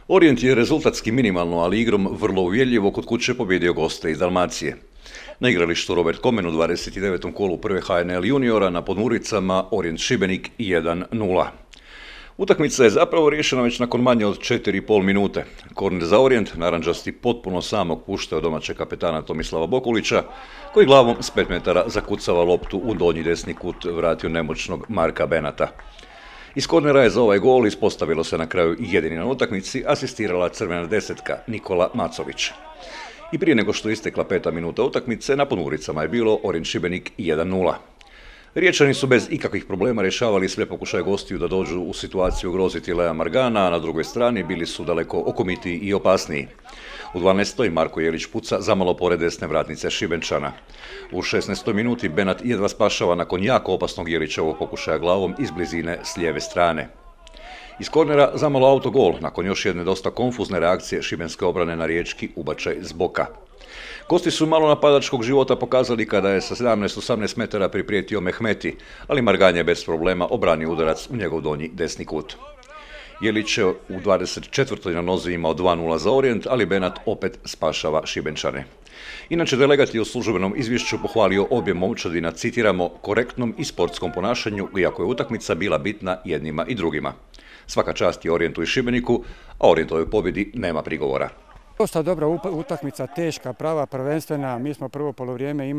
Orient je rezultatski minimalno, ali igrom vrlo uvjerljivo kod kuće pobjedio goste iz Dalmacije. Na igralištu Robert Komen u 29. kolu prve HNL juniora na Podmuricama Orient Šibenik 1:0. Utakmica je zapravo riješena već nakon manje od 4,5 minute. Korner za Orient, naranđasti potpuno samog puštao domaćeg kapetana Tomislava Bokulića, koji glavom s 5 metara zakucava loptu u donji desni kut vratio nemoćnog Marka Benata. Iz kornera je za ovaj gol ispostavilo se na kraju jedini na utakmici asistirala crvena desetka Nikola Macović. I prije nego što je istekla 5. minuta utakmice, na Podmuricama je bilo Orient Šibenik 1:0. Riječani su bez ikakvih problema rješavali sve pokušaje gostiju da dođu u situaciju ugroziti Lea Margana, a na drugoj strani bili su daleko okomitiji i opasniji. U 12. Marko Jelić puca zamalo pored desne vratnice Šibenčana. U 16. minuti Benat jedva spašava nakon jako opasnog Jelićevog pokušaja glavom iz blizine s lijeve strane. Iz kornera zamalo autogol, nakon još jedne dosta konfuzne reakcije šibenske obrane na riječki ubačaj s boka. Gosti su malo napadačkog života pokazali kada je sa 17-18 metara priprijetio Mehmeti, ali Margan je bez problema obranio udarac u njegov donji desni kut. Jelić je u 24. na nozi imao 2:0 za Orient, ali Benat opet spašava Šibenčane. Inače, delegat je u službenom izvješću pohvalio obje momčadi na, citiramo, korektnom i sportskom ponašanju, iako je utakmica bila bitna jednima i drugima. Svaka čast je Orijentu i Šibeniku, a Orijentovoj pobjedi nema prigovora. Dosta dobra utakmica, teška, prava, prvenstvena. Mi smo prvo polovrijeme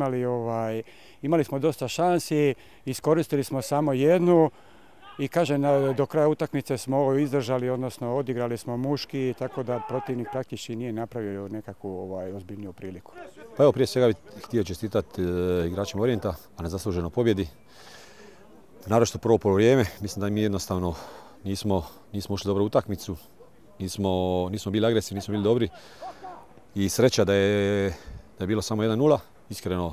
imali smo dosta šansi, iskoristili smo samo jednu i kažem, do kraja utakmice smo ovo izdržali, odnosno odigrali smo muški, tako da protivnik praktički nije napravio nekakvu ozbiljniju priliku. Pa evo, prije svega bih htio čestitati igračima Orijenta, a na zasluženoj pobjedi. Naročito prvo polovrijeme, mislim da mi jednostavno nismo ušli dobro u utakmicu. Nismo bili agresivni, nismo bili dobri i sreća da je bilo samo 1:0. Iskreno,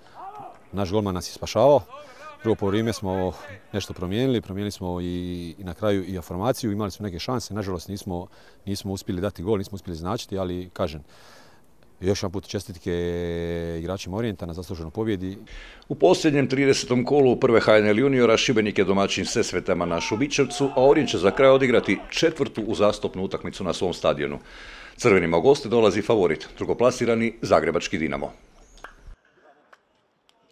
naš golman nas je spašavao. Prvo poluvreme smo nešto promijenili smo i na kraju i afirmaciju, imali smo neke šanse, nažalost nismo uspjeli dati gol, nismo uspjeli značiti, ali kažem, još jedan put čestitke igračima Orijenta na zasluženoj pobjedi. U posljednjem 30. kolu prve HNL juniora Šibenik je domaćin Sesvetama na Šubićevcu, a Orient će za kraj odigrati 4. uzastopnu utakmicu na svom stadionu. Crvenima u goste dolazi favorit, drugoplasirani Zagrebački Dinamo.